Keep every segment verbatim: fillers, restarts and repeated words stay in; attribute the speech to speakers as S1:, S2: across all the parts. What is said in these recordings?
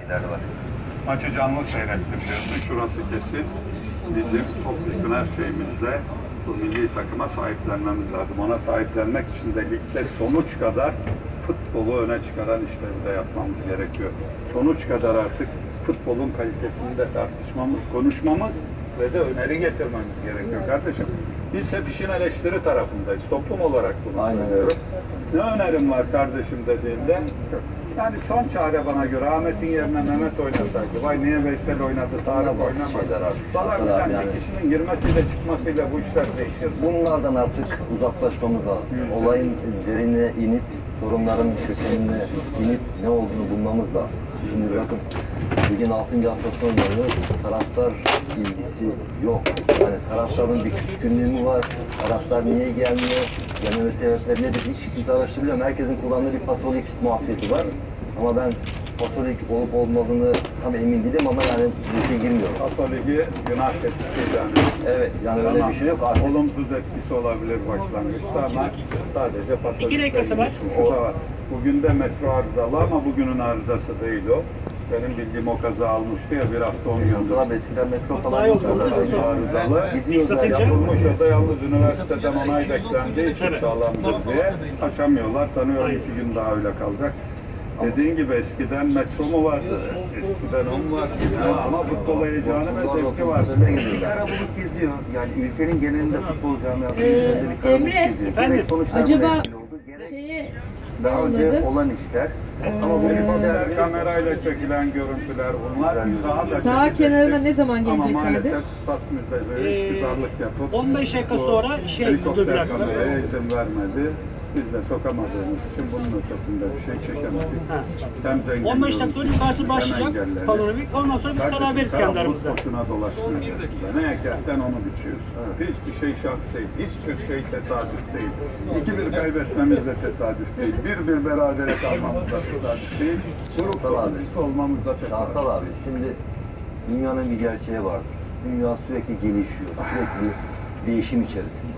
S1: etkileri var.
S2: Maçı canlı seyrettim diyorsun. Şurası kesin. Bizim toplu her şeyimizle bu milli takıma sahiplenmemiz lazım. Ona sahiplenmek için de ligde sonuç kadar futbolu öne çıkaran işleri de yapmamız gerekiyor. Sonuç kadar artık futbolun kalitesini de tartışmamız, konuşmamız ve de öneri getirmemiz gerekiyor kardeşim. Biz hep işin eleştiri tarafındayız. Toplum olarak bunu söylüyoruz. Ne önerim var kardeşim dediğinde? Yani son çare bana göre Ahmet'in yerine Mehmet oynasaydı. Vay niye Veysel oynadı, Tarık oynamadı. Falan yani bir kişinin girmesiyle çıkmasıyla bu işler değişir.
S1: Bunlardan artık uzaklaşmamız lazım. Olayın derine inip, sorunların kökenine inip ne olduğunu bulmamız lazım. Şimdi bakın, ligin altıncı haftasına doğru taraftar ilgisi yok. Yani taraftarın bir küskünlüğü mü var? Taraftar niye gelmiyor? Gelmeme sebepleri nedir? Hiç kimse araştırmıyor. Herkesin kullandığı bir pasolik muhabbeti var. Ama ben pasolik olup olmadığını tam emin değilim ama yani bir şey girmiyor.
S2: Pasoligi günah keçisi yani.
S1: Evet, yani öyle bir şey yok. Artık
S2: olumsuz etkisi olabilir başlangıçta ama sadece pasolik.
S3: İki dakikası var.
S2: Şu da var. Bugün de metro arızalı ama bugünün arızası değil o. Benim bildiğim o kaza almıştı ya bir hafta on yıl.
S1: Mesela eskiden metro
S3: Daha
S1: falan
S3: yok.
S2: Arızalı.
S3: Satınca
S2: Yapılmış o da yalnız üniversiteden onay beklendiği için sağlamdır diye açamıyorlar. Sanıyorum iki gün daha öyle kalacak. Dediğin gibi eskiden metro mu vardı? Eskiden o mu vardı? Ama futbol heyecanı ve zevki vardı.
S1: Bir kara bulut geziyor. Yani ülkenin genelinde futbol camiası
S4: Ee,
S1: üzerinde bir kara bulut
S4: Emre,
S1: geziyor.
S3: efendim?
S1: Gerek sonuçlarla
S4: acaba
S1: ilgili oldu, gerek
S4: şeye
S1: daha önce
S4: yolladım.
S1: olan işler.
S4: Ee,
S1: Ama bu
S2: Helikopter kamerayla çekilen görüntüler bunlar. Sağa,
S4: Sağ kenarına ne zaman
S2: Ama
S4: geleceklerdi?
S2: maalesef stat müddeleri
S3: Ee,
S2: işgüzarlık yapıp
S3: on beş dakika
S2: bu
S3: sonra şey
S2: helikopter
S3: buldu bıraktı.
S2: kameraya izin vermedi. Biz de sokamadığımız için bunun ötesinde bir şey çekemedik.
S3: Ha.
S2: Hem zengin
S3: on beş dakika sonra yukarısı
S2: görüntüsü,
S3: başlayacak
S2: hem engelleri.
S3: panoramik. Ondan sonra biz karar veririz kendi aramızda.
S2: Boşuna dolaşmıyor. Ne ekersen onu biçiyoruz. Hiçbir şey şans değil. Hiçbir şey tesadüf değil. iki bir kaybetmemiz de tesadüf değil. bir bir berabere kalmamız da tesadüf değil. Grup olmamız da tesadüf.
S1: Şansal abi, şimdi dünyanın bir gerçeği vardır. Dünya sürekli gelişiyor, sürekli değişim içerisinde.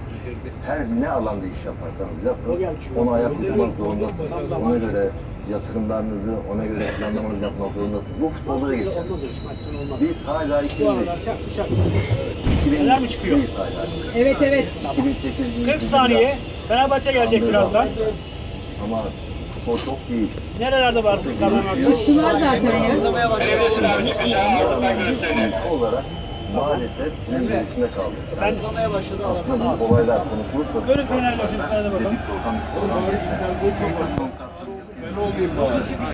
S1: Her ne alanda iş yaparsanız yapın, ona ayak uydurmak zorundasınız. Ona göre yatırımlarınızı, ona göre planlamanızı yapmak zorundasınız. Bu futbolda da geçer. Biz hala iki bin beş.
S3: Neler mi çıkıyor?
S1: Hala.
S4: Evet evet.
S1: iki bin sekiz
S3: kırk saniye. Fenerbahçe gelecek birazdan.
S1: Ama futbol çok değişti.
S3: Nerelerde var kazanmak?
S4: Çıktılar zaten ya.
S1: olarak maalesef en gerisinde kaldı.
S3: Ben
S1: Aslında bu olaylar konuşulursa...
S3: Görün Fener'le çocuklara da bakalım.
S1: Bir program, bir program geçmez.